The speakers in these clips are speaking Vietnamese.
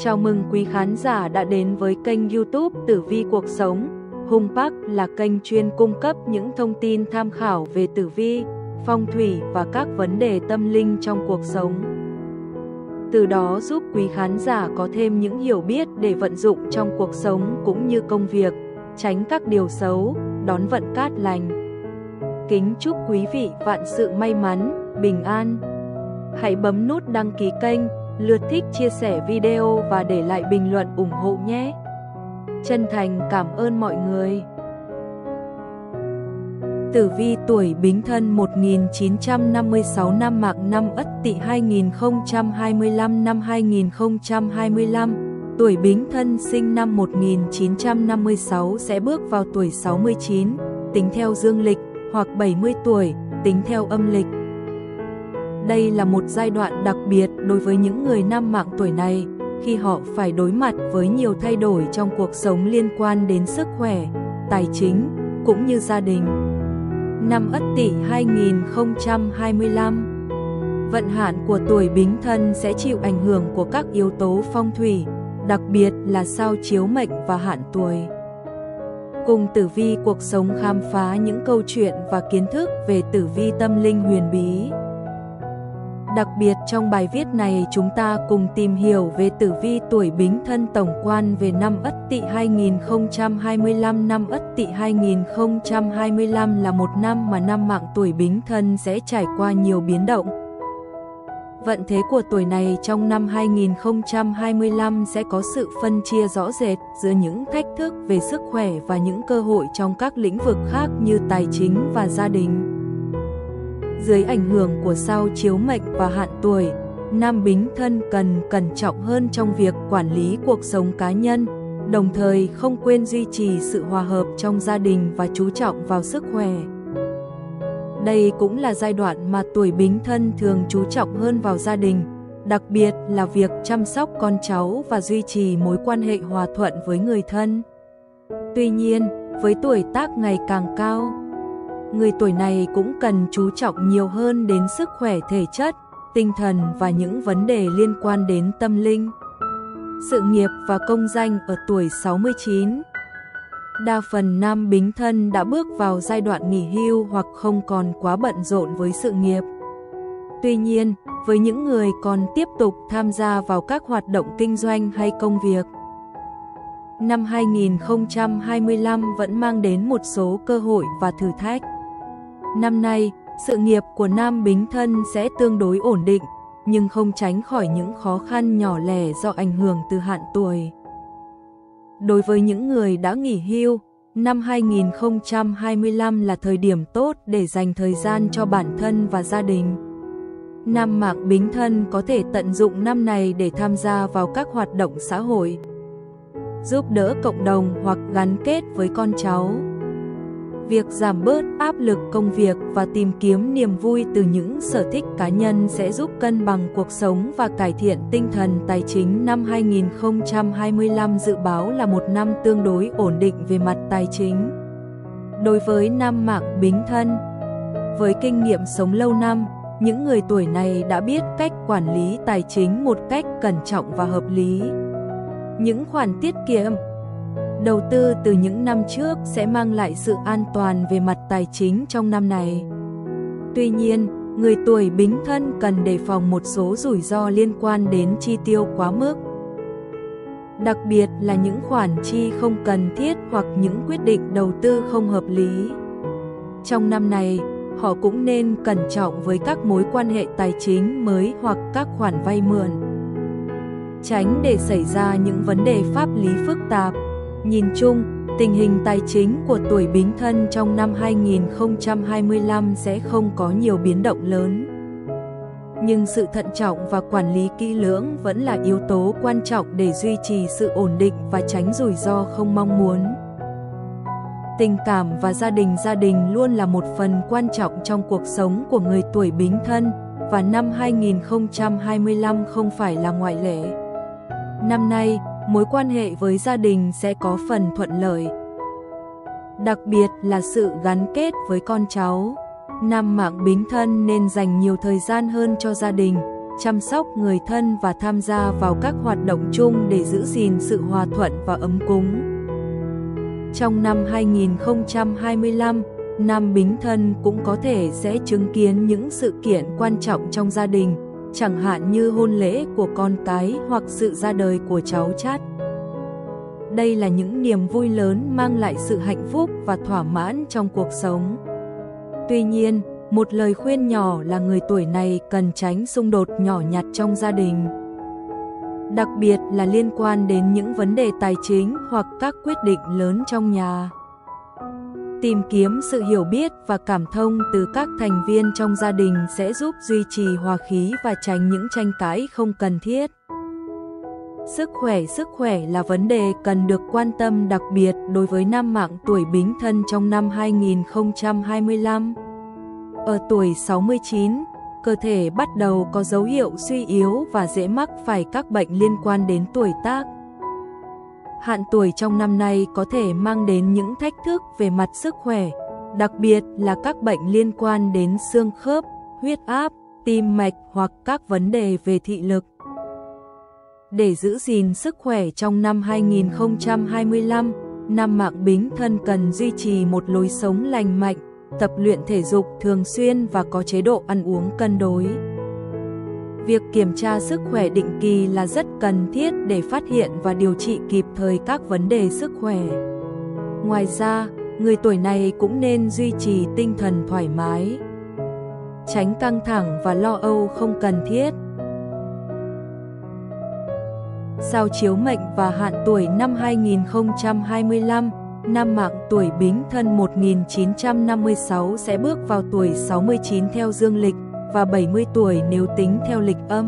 Chào mừng quý khán giả đã đến với kênh YouTube Tử Vi Cuộc Sống. Hung Park là kênh chuyên cung cấp những thông tin tham khảo về tử vi, phong thủy và các vấn đề tâm linh trong cuộc sống. Từ đó giúp quý khán giả có thêm những hiểu biết để vận dụng trong cuộc sống cũng như công việc, tránh các điều xấu, đón vận cát lành. Kính chúc quý vị vạn sự may mắn, bình an. Hãy bấm nút đăng ký kênh, lượt thích chia sẻ video và để lại bình luận ủng hộ nhé. Chân thành cảm ơn mọi người. Tử vi tuổi Bính Thân 1956 năm Mạc năm Ất Tỵ 2025 năm 2025. Tuổi Bính Thân sinh năm 1956 sẽ bước vào tuổi 69, tính theo dương lịch, hoặc 70 tuổi, tính theo âm lịch. Đây là một giai đoạn đặc biệt đối với những người nam mạng tuổi này, khi họ phải đối mặt với nhiều thay đổi trong cuộc sống liên quan đến sức khỏe, tài chính, cũng như gia đình. Năm Ất Tỵ 2025. Vận hạn của tuổi Bính Thân sẽ chịu ảnh hưởng của các yếu tố phong thủy, đặc biệt là sao chiếu mệnh và hạn tuổi. Cùng Tử vi Cuộc Sống khám phá những câu chuyện và kiến thức về tử vi tâm linh huyền bí. Đặc biệt trong bài viết này chúng ta cùng tìm hiểu về tử vi tuổi Bính Thân tổng quan về năm Ất Tỵ 2025. Năm Ất Tỵ 2025 là một năm mà nam mạng tuổi Bính Thân sẽ trải qua nhiều biến động. Vận thế của tuổi này trong năm 2025 sẽ có sự phân chia rõ rệt giữa những thách thức về sức khỏe và những cơ hội trong các lĩnh vực khác như tài chính và gia đình. Dưới ảnh hưởng của sao chiếu mệnh và hạn tuổi, nam Bính Thân cần cẩn trọng hơn trong việc quản lý cuộc sống cá nhân, đồng thời không quên duy trì sự hòa hợp trong gia đình và chú trọng vào sức khỏe. Đây cũng là giai đoạn mà tuổi Bính Thân thường chú trọng hơn vào gia đình, đặc biệt là việc chăm sóc con cháu và duy trì mối quan hệ hòa thuận với người thân. Tuy nhiên, với tuổi tác ngày càng cao, người tuổi này cũng cần chú trọng nhiều hơn đến sức khỏe thể chất, tinh thần và những vấn đề liên quan đến tâm linh. Sự nghiệp và công danh ở tuổi 69. Đa phần nam Bính Thân đã bước vào giai đoạn nghỉ hưu hoặc không còn quá bận rộn với sự nghiệp. Tuy nhiên, với những người còn tiếp tục tham gia vào các hoạt động kinh doanh hay công việc, năm 2025 vẫn mang đến một số cơ hội và thử thách. Năm nay, sự nghiệp của nam Bính Thân sẽ tương đối ổn định, nhưng không tránh khỏi những khó khăn nhỏ lẻ do ảnh hưởng từ hạn tuổi. Đối với những người đã nghỉ hưu, năm 2025 là thời điểm tốt để dành thời gian cho bản thân và gia đình. Nam mạng Bính Thân có thể tận dụng năm này để tham gia vào các hoạt động xã hội, giúp đỡ cộng đồng hoặc gắn kết với con cháu. Việc giảm bớt áp lực công việc và tìm kiếm niềm vui từ những sở thích cá nhân sẽ giúp cân bằng cuộc sống và cải thiện tinh thần tài chính. Năm 2025 dự báo là một năm tương đối ổn định về mặt tài chính. Đối với nam mạng Bính Thân, với kinh nghiệm sống lâu năm, những người tuổi này đã biết cách quản lý tài chính một cách cẩn trọng và hợp lý. Những khoản tiết kiệm, đầu tư từ những năm trước sẽ mang lại sự an toàn về mặt tài chính trong năm này. Tuy nhiên, người tuổi Bính Thân cần đề phòng một số rủi ro liên quan đến chi tiêu quá mức, đặc biệt là những khoản chi không cần thiết hoặc những quyết định đầu tư không hợp lý. Trong năm này, họ cũng nên cẩn trọng với các mối quan hệ tài chính mới hoặc các khoản vay mượn, tránh để xảy ra những vấn đề pháp lý phức tạp. Nhìn chung, tình hình tài chính của tuổi Bính Thân trong năm 2025 sẽ không có nhiều biến động lớn. Nhưng sự thận trọng và quản lý kỹ lưỡng vẫn là yếu tố quan trọng để duy trì sự ổn định và tránh rủi ro không mong muốn. Tình cảm và gia đình luôn là một phần quan trọng trong cuộc sống của người tuổi Bính Thân, và năm 2025 không phải là ngoại lệ. Năm nay, mối quan hệ với gia đình sẽ có phần thuận lợi, đặc biệt là sự gắn kết với con cháu. Nam mạng Bính Thân nên dành nhiều thời gian hơn cho gia đình, chăm sóc người thân và tham gia vào các hoạt động chung để giữ gìn sự hòa thuận và ấm cúng. Trong năm 2025, năm Bính Thân cũng có thể sẽ chứng kiến những sự kiện quan trọng trong gia đình, chẳng hạn như hôn lễ của con cái hoặc sự ra đời của cháu chắt. Đây là những niềm vui lớn mang lại sự hạnh phúc và thỏa mãn trong cuộc sống. Tuy nhiên, một lời khuyên nhỏ là người tuổi này cần tránh xung đột nhỏ nhặt trong gia đình, đặc biệt là liên quan đến những vấn đề tài chính hoặc các quyết định lớn trong nhà. Tìm kiếm sự hiểu biết và cảm thông từ các thành viên trong gia đình sẽ giúp duy trì hòa khí và tránh những tranh cãi không cần thiết. Sức khỏe là vấn đề cần được quan tâm đặc biệt đối với nam mạng tuổi Bính Thân trong năm 2025. Ở tuổi 69, cơ thể bắt đầu có dấu hiệu suy yếu và dễ mắc phải các bệnh liên quan đến tuổi tác. Hạn tuổi trong năm nay có thể mang đến những thách thức về mặt sức khỏe, đặc biệt là các bệnh liên quan đến xương khớp, huyết áp, tim mạch hoặc các vấn đề về thị lực. Để giữ gìn sức khỏe trong năm 2025, nam mạng Bính Thân cần duy trì một lối sống lành mạnh, tập luyện thể dục thường xuyên và có chế độ ăn uống cân đối. Việc kiểm tra sức khỏe định kỳ là rất cần thiết để phát hiện và điều trị kịp thời các vấn đề sức khỏe. Ngoài ra, người tuổi này cũng nên duy trì tinh thần thoải mái, tránh căng thẳng và lo âu không cần thiết. Sao chiếu mệnh và hạn tuổi năm 2025, nam mạng tuổi Bính Thân 1956 sẽ bước vào tuổi 69 theo dương lịch và 70 tuổi nếu tính theo lịch âm.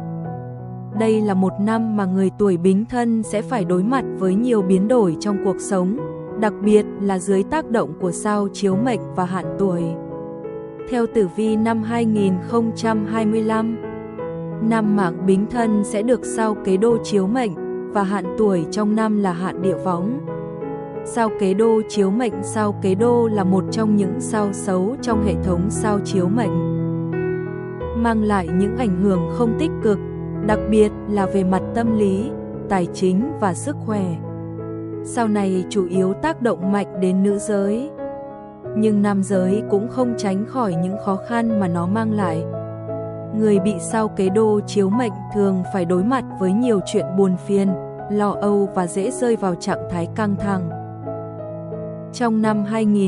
Đây là một năm mà người tuổi Bính Thân sẽ phải đối mặt với nhiều biến đổi trong cuộc sống, đặc biệt là dưới tác động của sao chiếu mệnh và hạn tuổi. Theo tử vi năm 2025, nam mạng Bính Thân sẽ được sao Kế Đô chiếu mệnh và hạn tuổi trong năm là hạn Địa Võng. Sao Kế Đô chiếu mệnh. Sao Kế Đô là một trong những sao xấu trong hệ thống sao chiếu mệnh, mang lại những ảnh hưởng không tích cực, đặc biệt là về mặt tâm lý, tài chính và sức khỏe. Sao này chủ yếu tác động mạnh đến nữ giới, nhưng nam giới cũng không tránh khỏi những khó khăn mà nó mang lại. Người bị sao Kế Đô chiếu mệnh thường phải đối mặt với nhiều chuyện buồn phiền, lo âu và dễ rơi vào trạng thái căng thẳng. Trong năm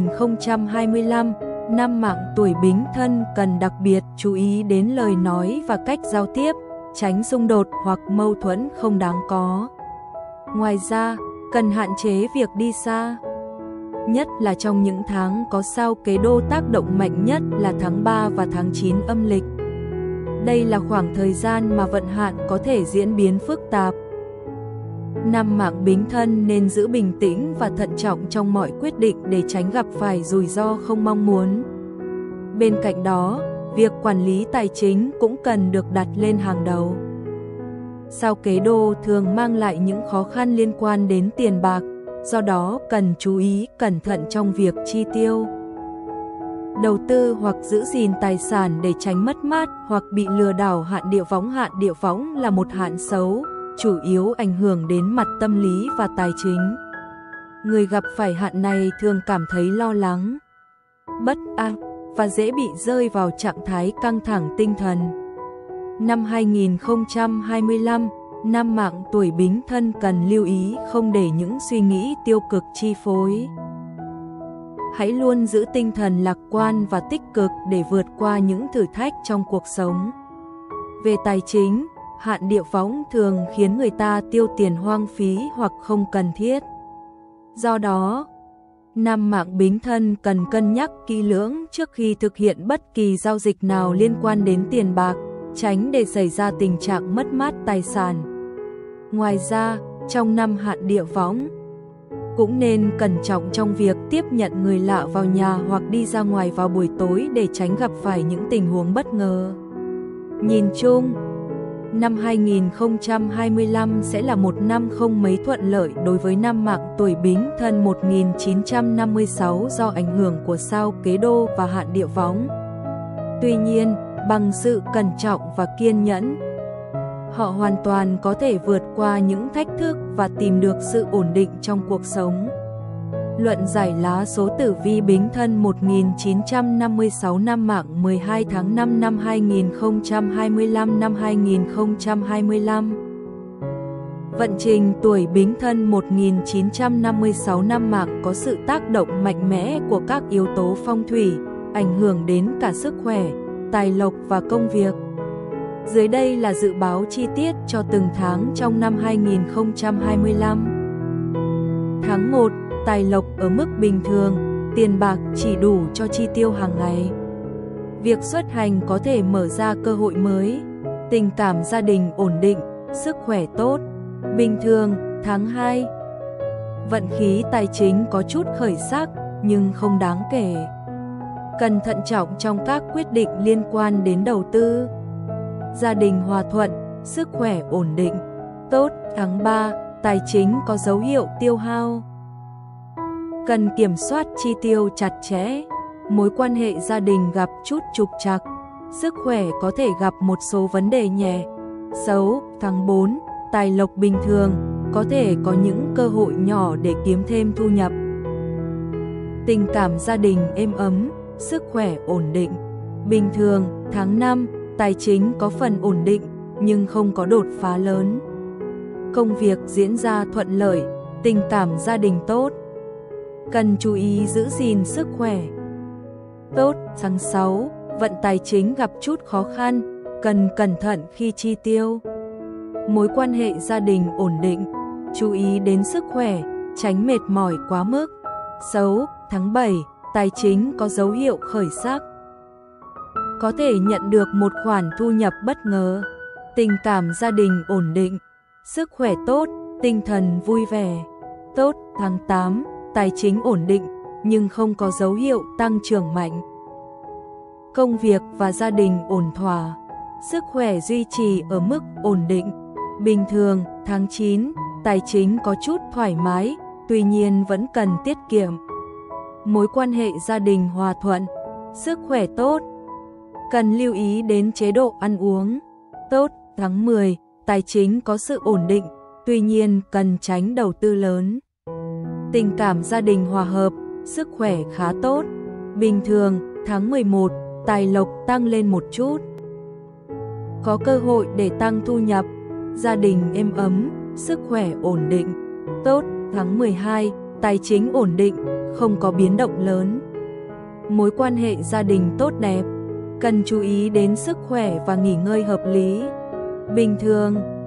2025, nam mạng tuổi Bính Thân cần đặc biệt chú ý đến lời nói và cách giao tiếp, tránh xung đột hoặc mâu thuẫn không đáng có. Ngoài ra, cần hạn chế việc đi xa, nhất là trong những tháng có sao Kế Đô tác động mạnh nhất là tháng 3 và tháng 9 âm lịch. Đây là khoảng thời gian mà vận hạn có thể diễn biến phức tạp. Nam mạng Bính Thân nên giữ bình tĩnh và thận trọng trong mọi quyết định để tránh gặp phải rủi ro không mong muốn. Bên cạnh đó, việc quản lý tài chính cũng cần được đặt lên hàng đầu. Sao Kế Đô thường mang lại những khó khăn liên quan đến tiền bạc, do đó cần chú ý cẩn thận trong việc chi tiêu, đầu tư hoặc giữ gìn tài sản để tránh mất mát hoặc bị lừa đảo. Hạn Địa Võng. Hạn Địa Võng là một hạn xấu, chủ yếu ảnh hưởng đến mặt tâm lý và tài chính. Người gặp phải hạn này thường cảm thấy lo lắng, bất an và dễ bị rơi vào trạng thái căng thẳng tinh thần. Năm 2025, nam mạng tuổi Bính Thân cần lưu ý không để những suy nghĩ tiêu cực chi phối. Hãy luôn giữ tinh thần lạc quan và tích cực để vượt qua những thử thách trong cuộc sống. Về tài chính, hạn Địa Võng thường khiến người ta tiêu tiền hoang phí hoặc không cần thiết. Do đó, nam mạng Bính Thân cần cân nhắc kỹ lưỡng trước khi thực hiện bất kỳ giao dịch nào liên quan đến tiền bạc, tránh để xảy ra tình trạng mất mát tài sản. Ngoài ra, trong năm hạn Địa Võng, cũng nên cẩn trọng trong việc tiếp nhận người lạ vào nhà hoặc đi ra ngoài vào buổi tối để tránh gặp phải những tình huống bất ngờ. Nhìn chung, năm 2025 sẽ là một năm không mấy thuận lợi đối với nam mạng tuổi Bính Thân 1956 do ảnh hưởng của sao Kế Đô và hạn Địa Võng. Tuy nhiên, bằng sự cẩn trọng và kiên nhẫn. Họ hoàn toàn có thể vượt qua những thách thức và tìm được sự ổn định trong cuộc sống. Luận giải lá số tử vi Bính Thân 1956 năm mạng 12 tháng 5 năm 2025 năm 2025. Vận trình tuổi Bính Thân 1956 năm mạng có sự tác động mạnh mẽ của các yếu tố phong thủy, ảnh hưởng đến cả sức khỏe, tài lộc và công việc. Dưới đây là dự báo chi tiết cho từng tháng trong năm 2025. Tháng 1, tài lộc ở mức bình thường, tiền bạc chỉ đủ cho chi tiêu hàng ngày. Việc xuất hành có thể mở ra cơ hội mới, tình cảm gia đình ổn định, sức khỏe tốt. Bình thường, tháng 2. Vận khí tài chính có chút khởi sắc, nhưng không đáng kể. Cần thận trọng trong các quyết định liên quan đến đầu tư. Gia đình hòa thuận, sức khỏe ổn định. Tốt, tháng 3, tài chính có dấu hiệu tiêu hao. Cần kiểm soát chi tiêu chặt chẽ. Mối quan hệ gia đình gặp chút trục trặc. Sức khỏe có thể gặp một số vấn đề nhẹ. Xấu, tháng 4, tài lộc bình thường, có thể có những cơ hội nhỏ để kiếm thêm thu nhập. Tình cảm gia đình êm ấm, sức khỏe ổn định. Bình thường, tháng 5, tài chính có phần ổn định, nhưng không có đột phá lớn. Công việc diễn ra thuận lợi, tình cảm gia đình tốt. Cần chú ý giữ gìn sức khỏe. Tốt, tháng 6, vận tài chính gặp chút khó khăn, cần cẩn thận khi chi tiêu. Mối quan hệ gia đình ổn định, chú ý đến sức khỏe, tránh mệt mỏi quá mức. Xấu, tháng 7, tài chính có dấu hiệu khởi sắc. Có thể nhận được một khoản thu nhập bất ngờ. Tình cảm gia đình ổn định, sức khỏe tốt, tinh thần vui vẻ. Tốt, tháng 8, tài chính ổn định, nhưng không có dấu hiệu tăng trưởng mạnh. Công việc và gia đình ổn thỏa, sức khỏe duy trì ở mức ổn định. Bình thường, tháng 9, tài chính có chút thoải mái, tuy nhiên vẫn cần tiết kiệm. Mối quan hệ gia đình hòa thuận, sức khỏe tốt. Cần lưu ý đến chế độ ăn uống. Tốt, tháng 10, tài chính có sự ổn định, tuy nhiên cần tránh đầu tư lớn. Tình cảm gia đình hòa hợp, sức khỏe khá tốt. Bình thường, tháng 11, tài lộc tăng lên một chút. Có cơ hội để tăng thu nhập, gia đình êm ấm, sức khỏe ổn định. Tốt, tháng 12, tài chính ổn định, không có biến động lớn. Mối quan hệ gia đình tốt đẹp, cần chú ý đến sức khỏe và nghỉ ngơi hợp lý. Bình thường,